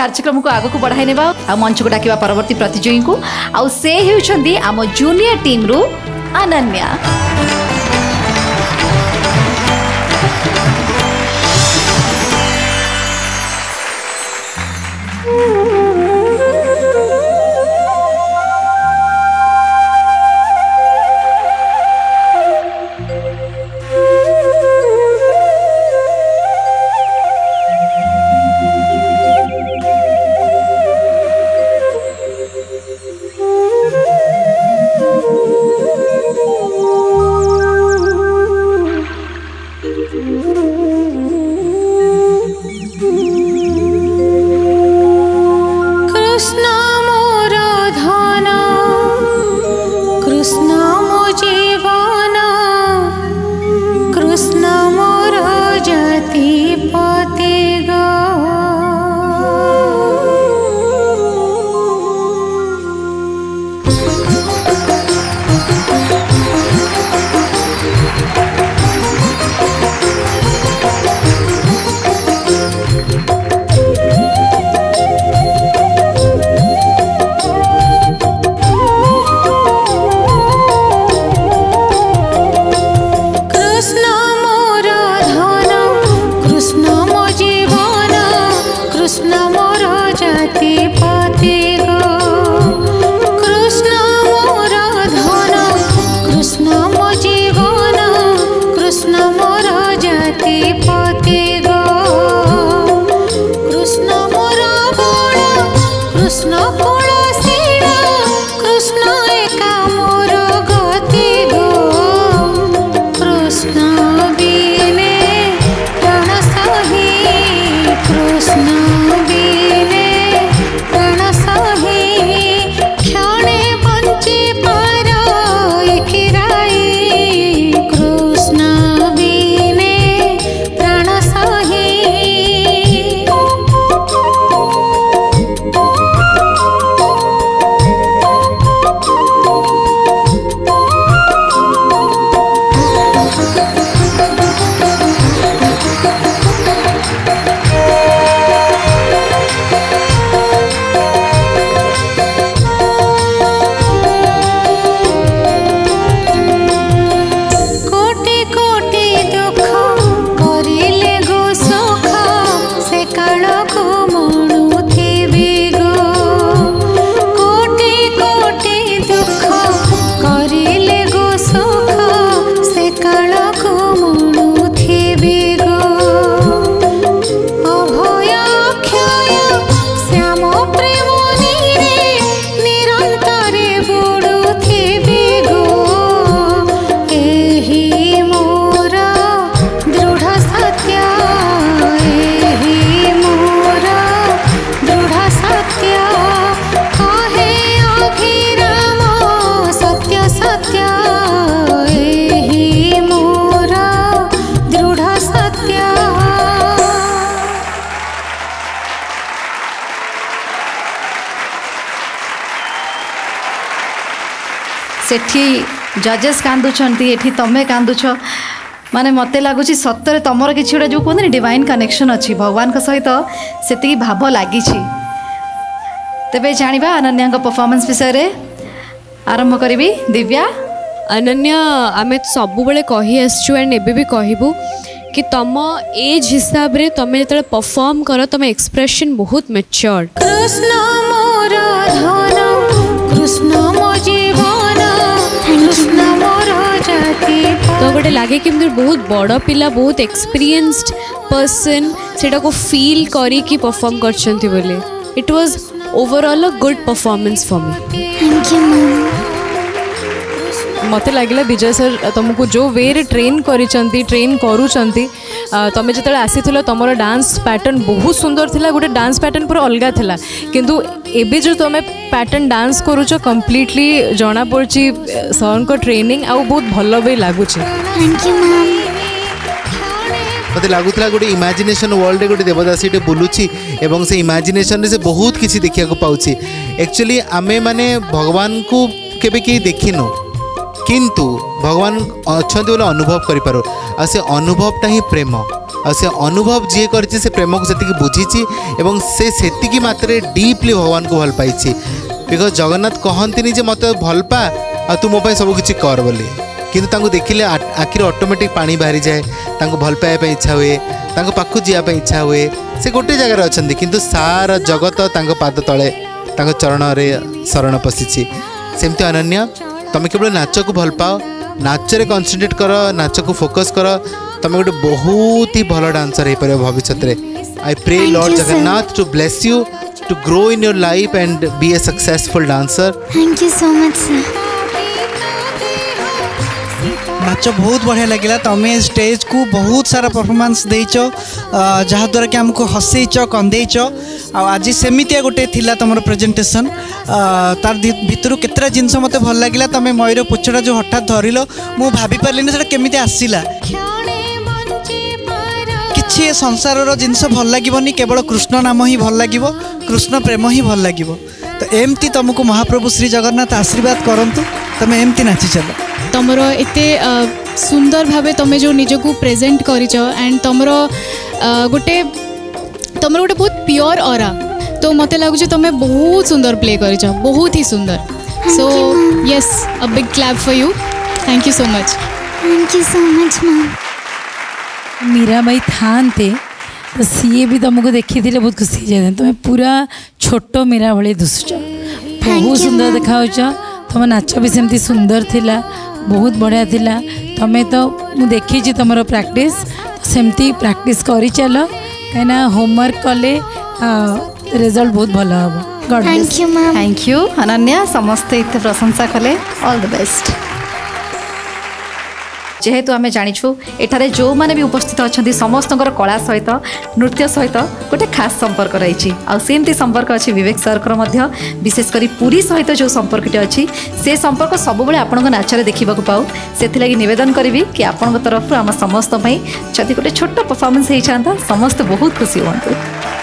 कार्यक्रम को आगक बढ़ाई नेबा आ मंच को डाकिबा परवर्ती प्रतियोगी को आ से हेउछंदी आम जूनियर टीम रु अनन्या। सेठी जजेस कांदुचंती एठी तमे कांदुछ माने मते लागुची सत्तरे तमर किछि गोटे जो कहते डिवाइन कनेक्शन अच्छी भगवान का सहित सेति भाव लागी तेबे जानिबा अनन्या परफॉर्मेंस विषय रे आरंभ करिबी। दिव्या अनन्या आमे सब बेले कहि आसछु एंड एबे भी कहबू कि तम एज हिसाब रे तमे जतले परफॉर्म करो तमे एक्सप्रेशन बहुत मैच्योर्ड। कृष्ण मोर धन कृष्ण मो जीवन कृष्ण मोर जाति तो गोटे लगे कि बहुत बड़ पिला बहुत एक्सपीरियंस्ड पर्सन सेटा को फील करी कि परफॉर्म करछंती बोले it was overall a good performance for me. Thank you ma'am. मत लगे विजय सर तुमको जो वे रे ट्रेन करिचंती ट्रेन करूचंती तमें जो आसी तुम डांस पैटर्न बहुत सुंदर थिला गोटे डांस पैटर्न पूरा अलग थिला किंतु एबे जो तुम पैटर्न डांस करूच कंप्लीटली जना पड़ी सर को ट्रेनिंग आ बहुत भल भी लगुच। Thank you ma'am. मत लगुला गोटे इमेजिनेशन वर्ल्ड गोटे देवदासी बुलूची एवं से इमेजिनेशन से बहुत किसी देखा पाऊँ। एक्चुअली आमे माने भगवान को केबे कि देखिनु किंतु भगवान अच्छा बोले अनुभव करें से अनुभवटा ही प्रेम से अनुभव जी कर प्रेम को से बुझी और से सेतिकी मात्रे डीपली भगवान को भल पाई बिकज जगन्नाथ कहती जे मत भल पा आ तू मो सब किसी कर बोली किंतु देखिले आखिर ऑटोमेटिक पानी बाहरी जाए भल पाइबा इच्छा हुए पाखु जावाई इच्छा हुए से गोटे जगार अच्छा किंतु सारा जगत पाद तले चरण में शरण पशिची सेमती अनन्या तुम केवल नाच को भल पाओ नाच रे कॉन्सेंट्रेट कर नाच को फोकस कर तुम गोटे बहुत ही भल डांसर हो पार भविष्य में I pray Lord Jagannath to bless you to grow in your life and be a successful dancer. Thank you so much sir. नाच बहुत बढ़िया लगे तुम्हें स्टेज को बहुत सारा परफॉर्मेंस देच जहाँद्वारा कि आमको हसैच कंदेच आज सेमितिया गोटे थिला तुम प्रेजेंटेशन तार भितर केतरा जिनस मत भल लगे तुम्हें मयूर पुछड़ा जो हठात धरल मु भाभी पारे से केमी आसला किसी संसार जिनस भल लगे केवल कृष्ण नाम ही भल लगे कृष्ण प्रेम ही भल लगे तो एमती तुमको महाप्रभु श्री जगन्नाथ आशीर्वाद करंतु तुम्हें एमती नाची चल तुमर एते सुंदर भावे तुम जो निजको प्रेजेंट करिच एंड तुमर गोटे बहुत प्योर ऑरा तो मते लगुच तुम बहुत सुंदर प्ले करिच बहुत ही सुंदर so yes a big clap for you thank you so much. Thank you so much ma'am. Mirabai थांते तो सी भी तुमको देखी थी बहुत खुशी जाए तुम पूरा छोट मीरा भाई दुसुच बहुत सुंदर देखा तुम नाच भी सेमती सुंदर थिला बहुत बढ़िया थिला तुम्हें तो मु देखी तुम प्रैक्टिस सेमती प्रैक्टिस करी चल कहीं होमवर्क कले रिजल्ट बहुत भल हम। Thank you ma'am. Thank you Ananya समस्ते इतने प्रशंसा कले ऑल द बेस्ट। जेहेतु आम जाचु एठारे जो मैंने भी उपस्थित अच्छा समस्त कला सहित नृत्य सहित गोटे खास संपर्क रही आमती संपर्क अच्छी विवेक सरकर विशेषकर पुरी सहित जो संपर्कटी अच्छी से संपर्क सब आपण नाचरे देखा पाऊ से नवेदन करी कि आपण तरफ आम समस्त जदि गोटे छोट परफॉर्मेंस होता समस्त बहुत खुशी हूँ।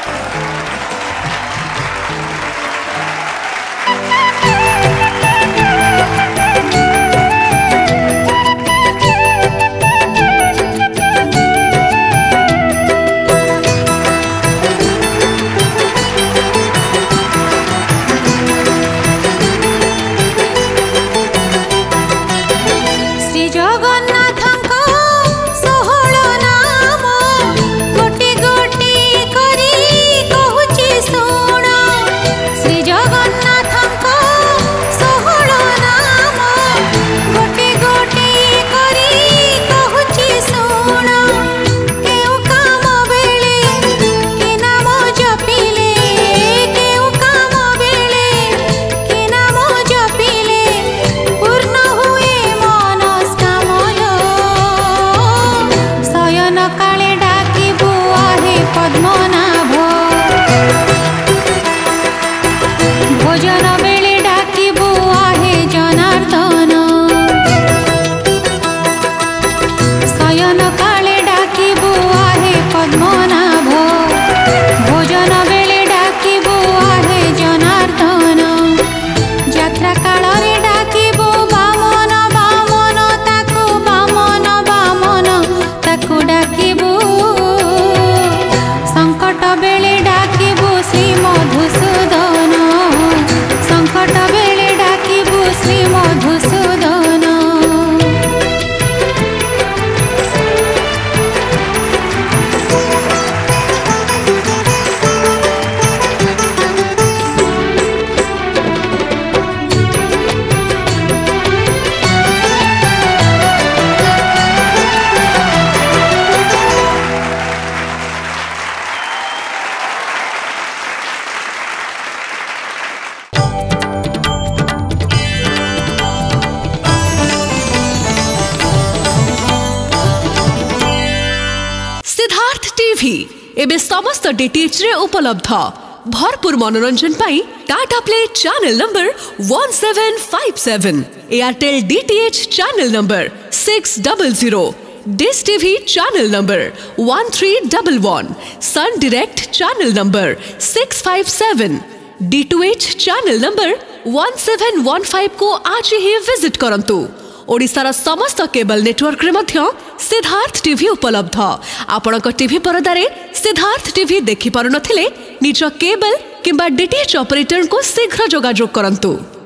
एबे समस्त डीटीएच रे उपलब्ध भरपूर मनोरंजन पाई Tata Play channel number 1757 Airtel DTH channel number 600 Dish TV channel number 1311 Sun Direct channel number 657 D2H channel number 1715 को आज ही विजिट करंतु। ओडिशार समस्त केबल नेटवर्क रे मध्य सिद्धार्थ टीवी उपलब्ध। आपणक टीवी परदारे सिद्धार्थ टीवी देखि पारु नथिले निज केबल किंबा डीटीएच ऑपरेटर को शीघ्र जोगाजोग करंतु।